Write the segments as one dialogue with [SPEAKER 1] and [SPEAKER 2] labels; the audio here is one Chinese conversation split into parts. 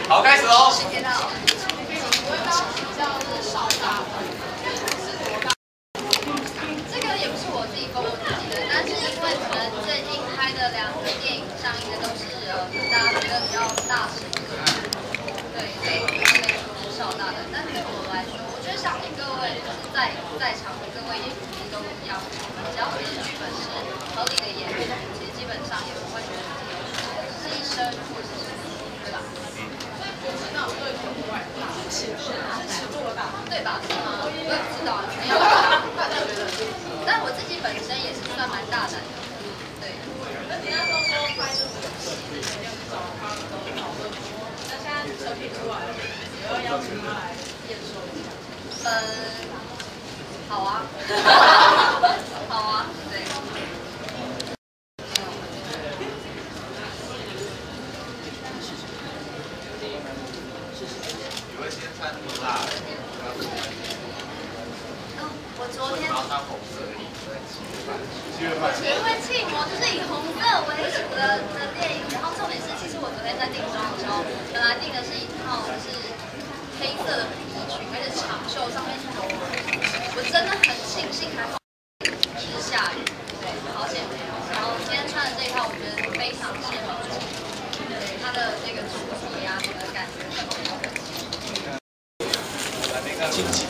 [SPEAKER 1] 好，开始喽。
[SPEAKER 2] 这个也不是我自己公布自己的，但是因为可能最近拍的2个电影上映的都是大家觉得比较大尺度的，对，所以出少大的。但对我来说，我觉得相信各位就是在场的各位演员其实都一样，只要是剧本是合理的演员，其实基本上也不会觉得牺牲或者是对吧？
[SPEAKER 3] 那我对口味尺度的大，
[SPEAKER 2] 对吧？是吗？我也不知道，没有。但我自己本身也是算蛮大胆的，对。
[SPEAKER 3] 那你那时候说拍这部戏，一定找他们都讨论过。那现在成品出来了，也要邀请他来验收一下。
[SPEAKER 2] 好啊，好啊，对。
[SPEAKER 1] 你会先穿那么辣的？
[SPEAKER 2] 我昨天。
[SPEAKER 1] 然后穿红色的衣服在7月半。
[SPEAKER 2] 因为气魔就是以红色为主的电影，然后重点是，其实我昨天在定妆的时候，本来定的是一套就是黑色的皮衣裙，而且长袖上面是绒毛。我真的很庆幸还好是下雨，对，好险没有。然后今天穿的这一套，我觉得非常适合我，对它的这个主题啊，整个感觉很好。
[SPEAKER 1] 经济。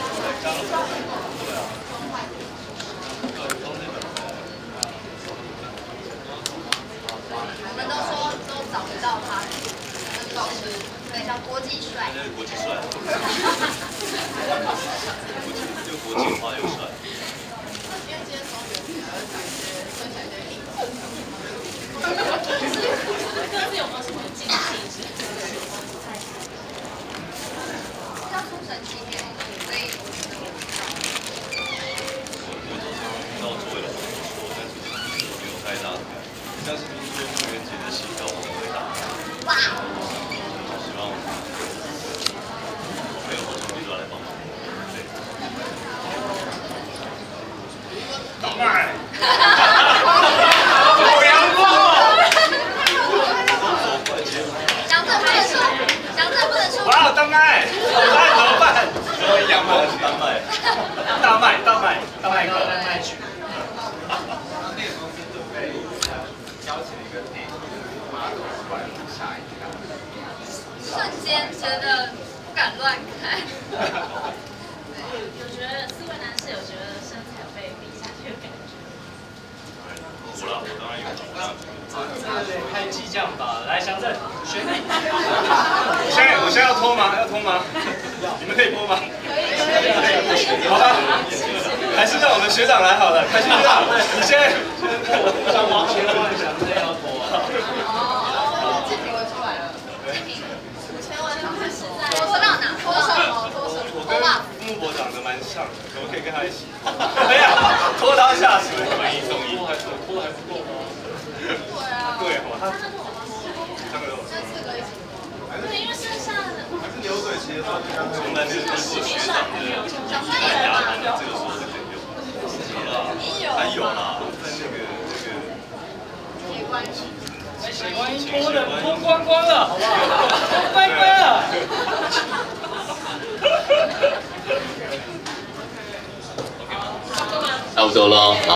[SPEAKER 2] 我们都说都找不到他，保持对叫国际帅。
[SPEAKER 4] 那是国际帅，又国际化又帅。
[SPEAKER 3] 因为今天双元节，而感觉分享一些例子。各自有没有什么禁忌之类的？
[SPEAKER 2] 要出神奇电影，所以我觉得我不知道。
[SPEAKER 4] 我经常听到周围的朋友说，但是没有太大的感觉。像是听说中元节的喜票很会打，
[SPEAKER 2] 哇！
[SPEAKER 4] 希望没有好兄弟都来帮忙。对。
[SPEAKER 1] 倒麦。好阳光哦！
[SPEAKER 2] 杨正不能说，杨正不能说。
[SPEAKER 1] 哇，大麦，怎么办？一样吗？大麦克，大麦曲。那个公司准备邀请一个电影model过来下一个。
[SPEAKER 2] 瞬间觉得不敢乱看。
[SPEAKER 3] 有觉得4位男士有觉得身材有被比下去的感觉？
[SPEAKER 4] 我当然有。
[SPEAKER 5] 这太激将吧！来，祥正，选你。
[SPEAKER 1] 我现在要脱吗？要脱吗？你们可以播吗？可以。好吧，还是让我们学长来好了。开心学长，你先。
[SPEAKER 5] 我想往前问，祥正要脱。
[SPEAKER 3] 哦，竞品文出来了。5000万长是
[SPEAKER 2] 脱到哪？脱什么？
[SPEAKER 1] 我跟木博长得蛮像的，可不可以跟他一起？没有，拖他下水，1送1。
[SPEAKER 5] 脱的还不够吗？
[SPEAKER 1] 对啊，他3个都有。
[SPEAKER 3] 对，因为剩下的
[SPEAKER 1] 还是流水席的时候，
[SPEAKER 4] 从来没有听过学长的
[SPEAKER 2] 小帅也有吗？
[SPEAKER 4] 这个说的很有。还有啦，在那个
[SPEAKER 2] 没关系。
[SPEAKER 5] 血观音脱的脱光光了，好不好？脱乖乖了。
[SPEAKER 4] 差不多了。